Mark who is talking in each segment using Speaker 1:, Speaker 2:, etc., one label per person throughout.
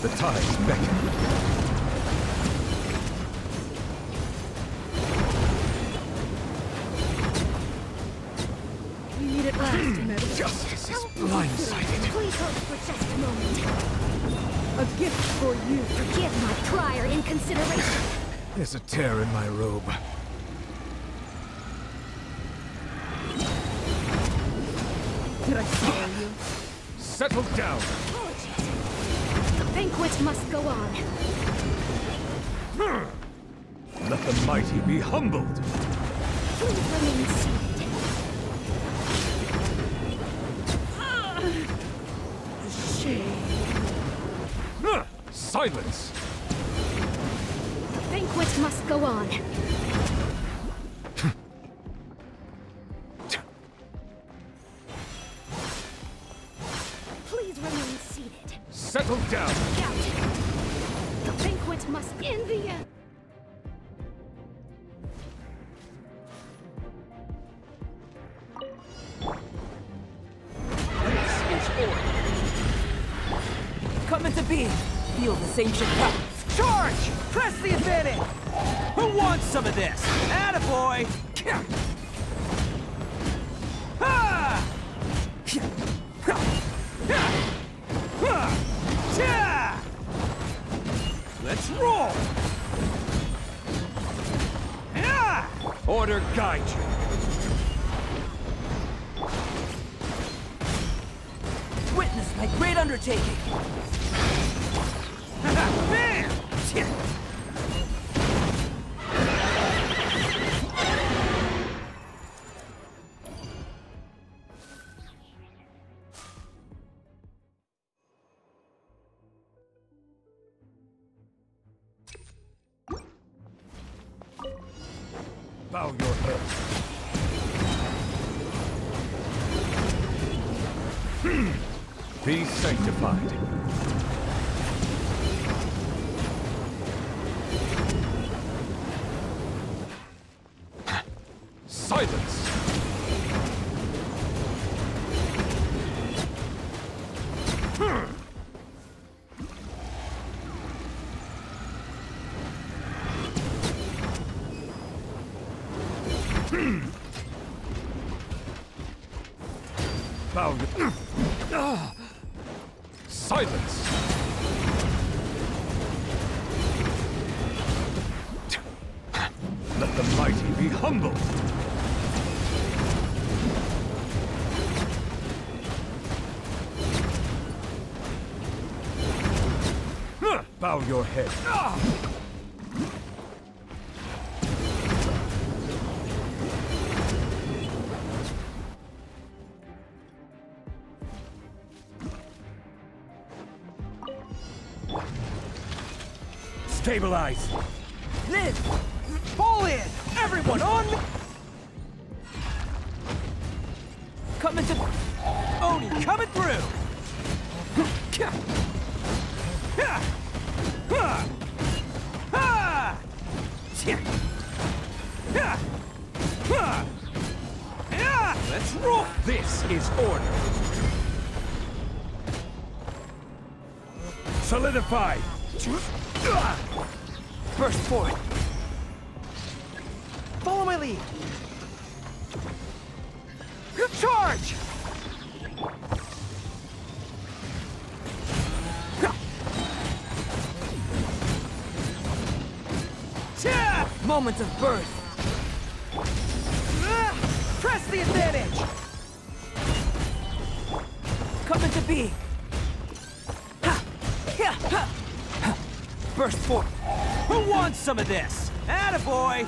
Speaker 1: The tides beckon.
Speaker 2: We meet at last, Metal.
Speaker 1: Justice is blindsided.
Speaker 3: Please hold for just a moment.
Speaker 2: A gift for you.
Speaker 3: Forgive my prior inconsideration.
Speaker 1: There's a tear in my robe.
Speaker 2: Did I scare you?
Speaker 1: Settle down.
Speaker 3: Apologies. The banquet must go on.
Speaker 1: Let the mighty be humbled.
Speaker 3: Please remain seated.
Speaker 2: Shame.
Speaker 1: Silence.
Speaker 3: The banquet must go on. Please remain seated.
Speaker 1: Settle down.
Speaker 3: Out. The banquet must end the end.
Speaker 4: This is order. Coming to be. Feel this ancient power. Charge! Press the advantage! Who wants some of this? Attaboy! Ha! Let's roll! Order guide you. Witness my great undertaking. Bam!
Speaker 1: Bow your head. Be sanctified. Silence! Bow your... Silence! Let the mighty be humbled! Bow your head. Stabilize!
Speaker 4: Live! Fall in! Everyone on me! Coming to... Oni, coming through! Let's roll! This is order.
Speaker 1: Solidify!
Speaker 4: Burst forward. Follow my lead. Charge! Moment of birth. Press the advantage. Coming to be. Burst forward. Who wants some of this? Attaboy!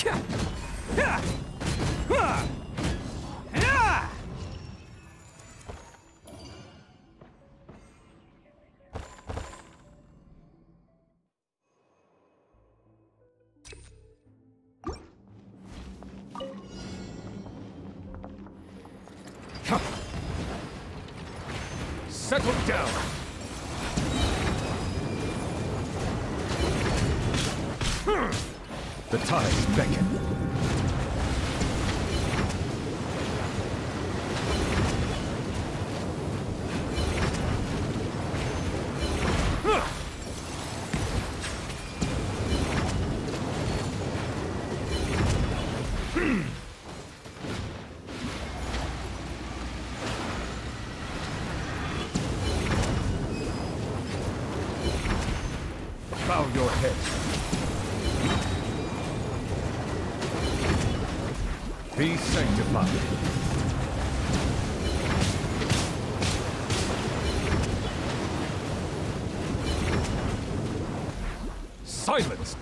Speaker 1: Settle down! The tides beckon. Bow your head. Be sanctified. Silence!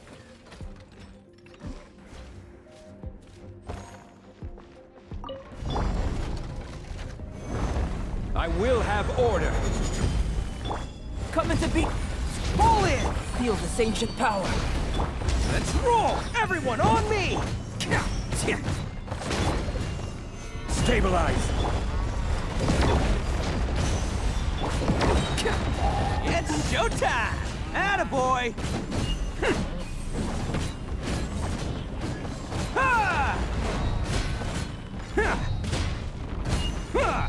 Speaker 4: I will have order. Coming to be... Pull in! Feel this ancient power. Let's roll! Everyone on me!
Speaker 1: Stabilize!
Speaker 4: It's showtime! Attaboy! Ha! Ha! Ha!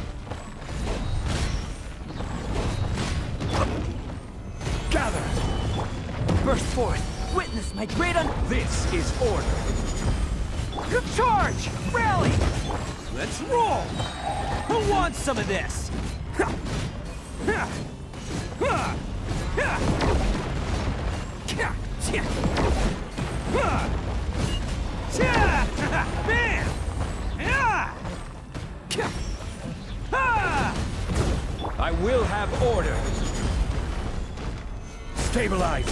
Speaker 1: Gather!
Speaker 4: Burst forth! Witness my great
Speaker 1: This is order!
Speaker 4: Charge! Rally! Let's roll! Who wants some of this? Ha! Ha! Ha! Ha! Ha! Tia! Ha! Tia! Bam! Yeah! Ha!
Speaker 1: I will have order! Stabilize!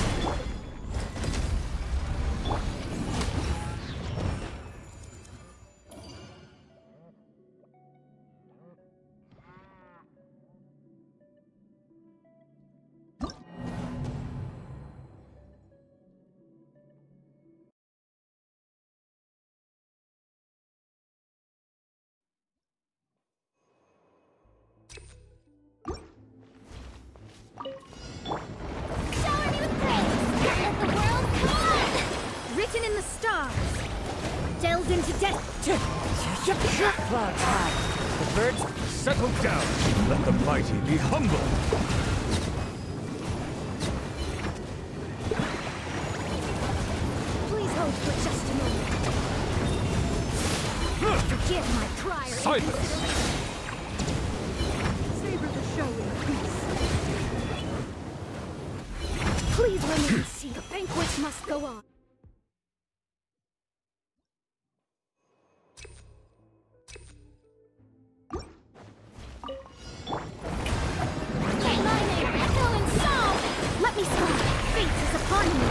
Speaker 3: Shower me with praise! Let the world come on! Written in the stars. Delved into death.
Speaker 4: Clouds high. The birds...
Speaker 1: Settle down! Let the mighty be humble!
Speaker 3: Please hold for just a moment. Forgive my prior
Speaker 1: Silence!
Speaker 3: inconsideration.
Speaker 2: Savor the show in peace.
Speaker 3: Please remain seated. The banquet must go on. May my name echo in song! Let me speak. Fate is upon me.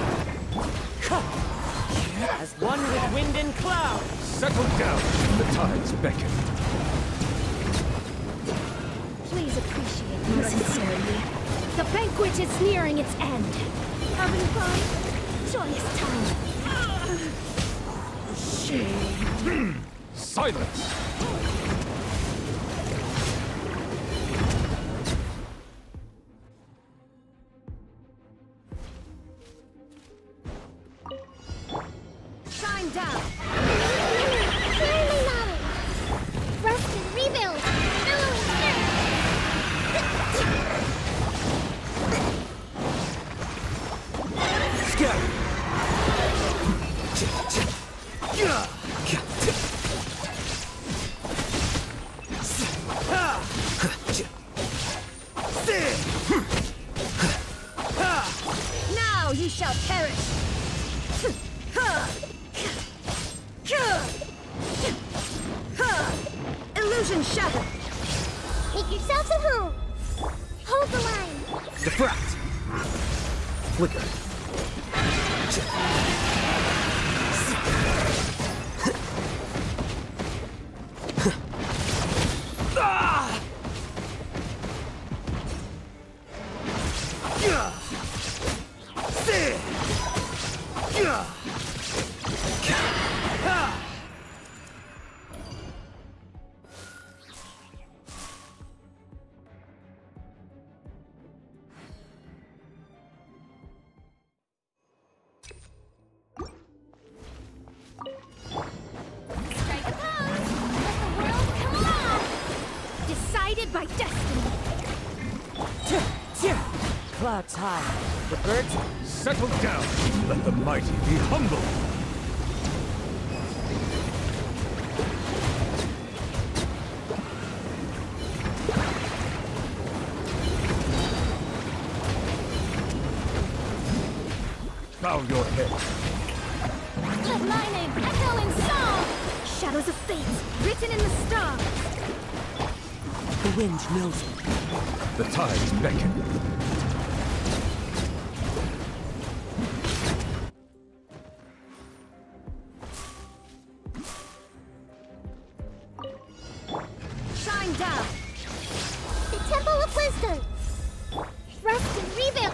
Speaker 4: As one with wind and cloud.
Speaker 1: Settle down! The tides beckon.
Speaker 3: Please appreciate my sincerity. The banquet is nearing its end. Having fun? Joyous time.
Speaker 2: Shame.
Speaker 1: Silence!
Speaker 3: Shine down. Clearly nodding. Rest and rebuild. Now you shall perish. Illusion shattered. Make yourselves at home. Hold the line.
Speaker 4: Diffract. Flicker.
Speaker 3: Strike a pose. Let the world come alive. Decided by destiny.
Speaker 4: Clouds high. The birds...
Speaker 1: Settle down! Let the mighty be humble! Bow your head.
Speaker 3: Let my name echo in song! Shadows of fate, written in the stars.
Speaker 4: The wind knows me.
Speaker 1: The tides beckon.
Speaker 3: Shine down. The Temple of Wisdom. Rest and rebuild.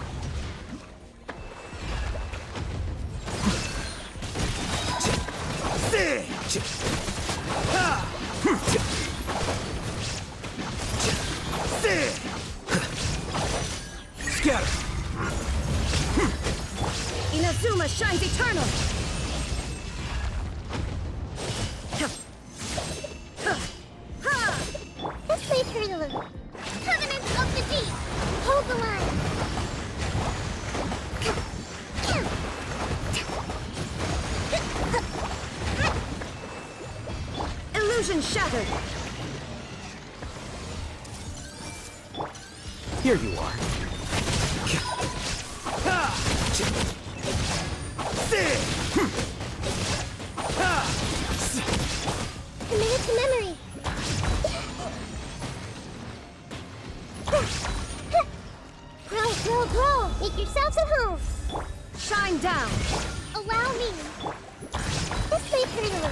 Speaker 4: Scatter!
Speaker 3: Inazuma shines eternal. Let's play Turtle. Covenants of the Deep. Hold the line. Illusion shattered.
Speaker 4: Here you are.
Speaker 3: Committed to memory. Grow, grow, grow. Make yourselves at home. Shine down. Allow me. Let's play Turtle.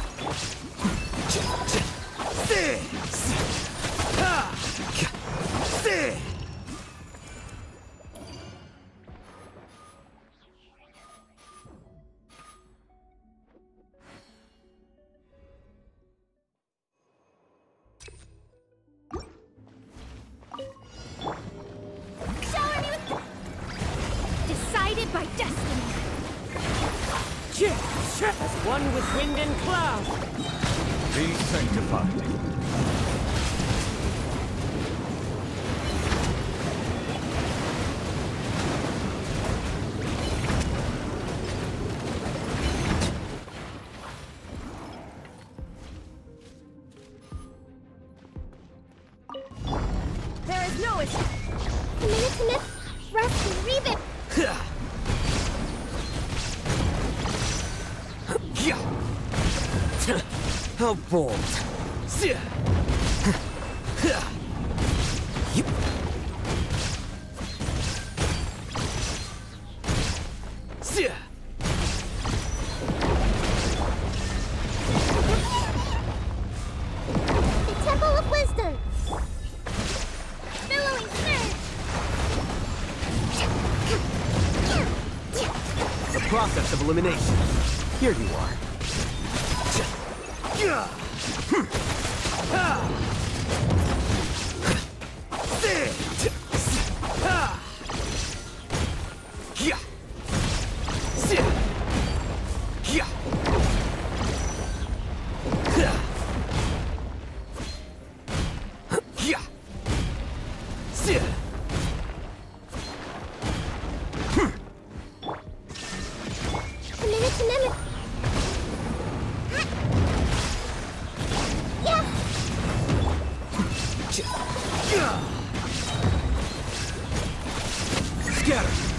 Speaker 3: Decided by destiny.
Speaker 4: As one with wind and cloud.
Speaker 1: Be sanctified.
Speaker 3: There is no escape. Committed to rest and rebuild.
Speaker 4: How bold.
Speaker 3: The Temple of Wisdom. Billowing surge.
Speaker 4: The process of elimination. Here you are.
Speaker 3: Committed to memory.
Speaker 4: Scatter!